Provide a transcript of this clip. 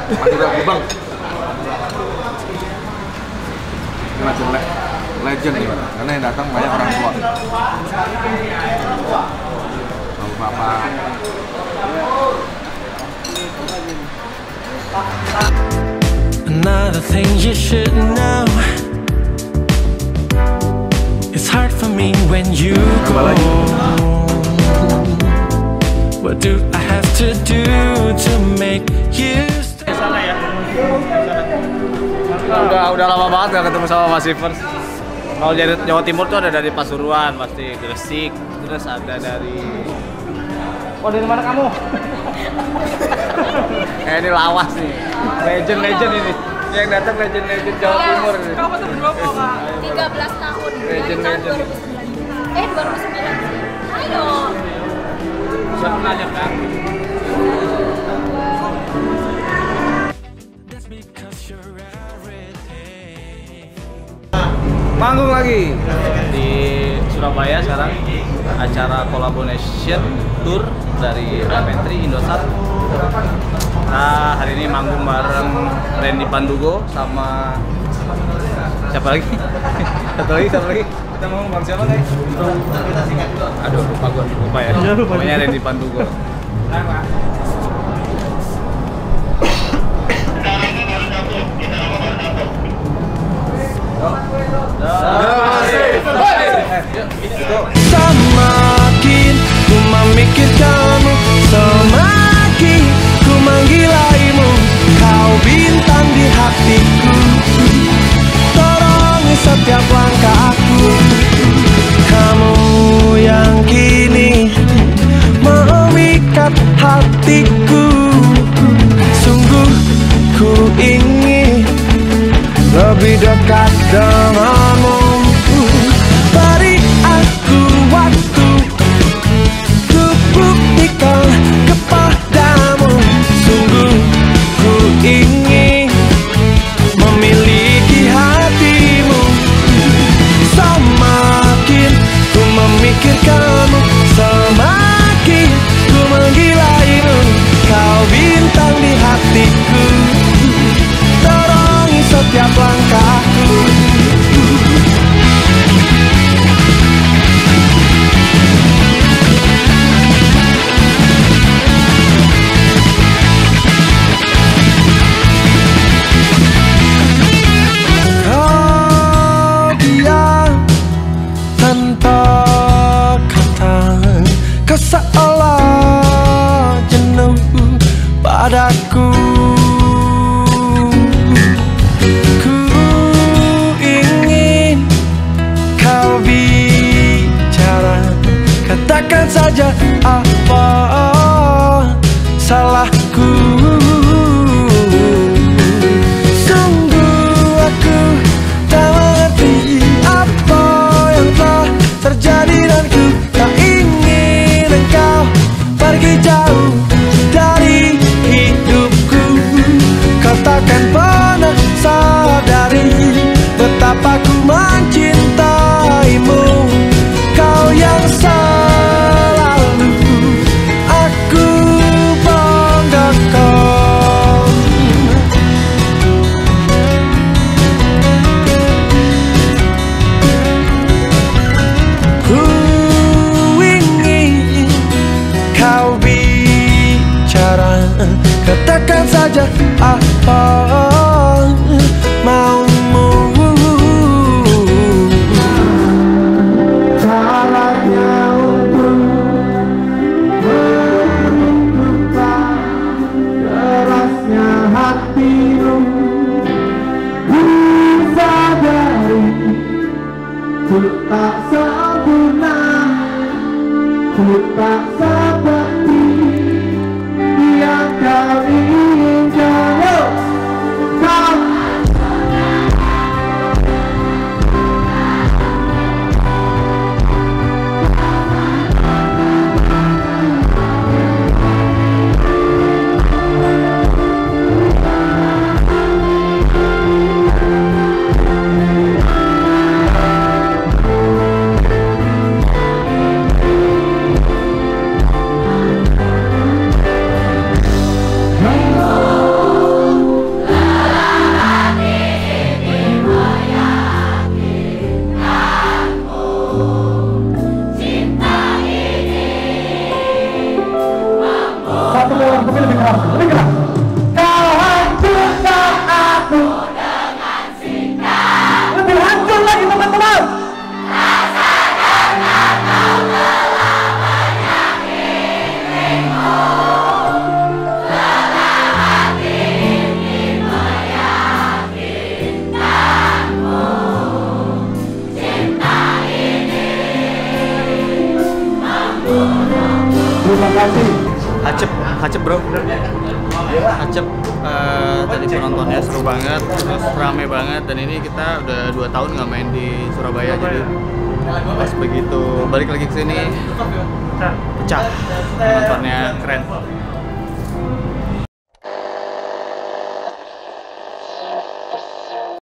Madura Gubeng. Ini macam legend nih, karena yang datang banyak orang tua. Bapak. Another thing you should know. It's hard for me when you go. What do I have to do to make you stay? Sana ya. Udah lama banget gak ketemu sama Mas Ivers. Kalau dari Jawa Timur tuh ada dari Pasuruan, pasti Gresik, terus ada dari... Oh, dari mana kamu? Ini lawas nih, legend ini. Yang datang legend Jawa Timur. Kamu tuh berapa kak? 13 tahun. Legend. 2009. 2009. Ayo. Siapa nanya kan? Manggung lagi di Surabaya sekarang, acara collaboration tour dari Rametri Indosat. Nah, hari ini manggung bareng Randy Pandugo sama siapa lagi? Satu lagi. Kita mau bang siapa nih? Aduh, lupa ya. Pokoknya Randy Pandugo. Semakin ku memikirkanmu, semakin ku menggilaimu. Kau bintang di hatiku, terangi setiap langkahku. Kamu yang kini memikat hatiku. Sungguh ku ingin lebih dekat denganmu. Beri aku waktu, ku buktikan kepadamu. Sungguh ku ingin memiliki hatimu. Semakin ku memikirkanmu, semakin ku menggilaimu. Kau bintang di hatiku, terangi setiap langkahku. Kau diam tanpa kata, kau seolah jenuh padaku. Ku ingin kau bicara, katakan saja apa salahku. Sungguh aku tak mengerti apa yang telah terjadi, dan ku tak ingin engkau pergi jauh dari hidupku. Kau takkan pernah sadari betapa ku mencintaimu. Kau yang selalu aku banggakan. Ku ingin kau bicara, katakan saja apa maumu. Salahnya untuk menunjukkan kerasnya hatimu. Ku sadari ku tak sempurna, ku tak seperti yang kau inginkan. Kau Lebih keras. Kau hancurkan aku dengan sikap. Lebih hancur lagi teman-teman. Terima kasih. Hacep bro. Hacep tadi penontonnya seru banget, terus rame banget, dan ini kita udah 2 tahun nggak main di Surabaya, jadi pas begitu balik lagi ke sini pecah, penontonnya keren.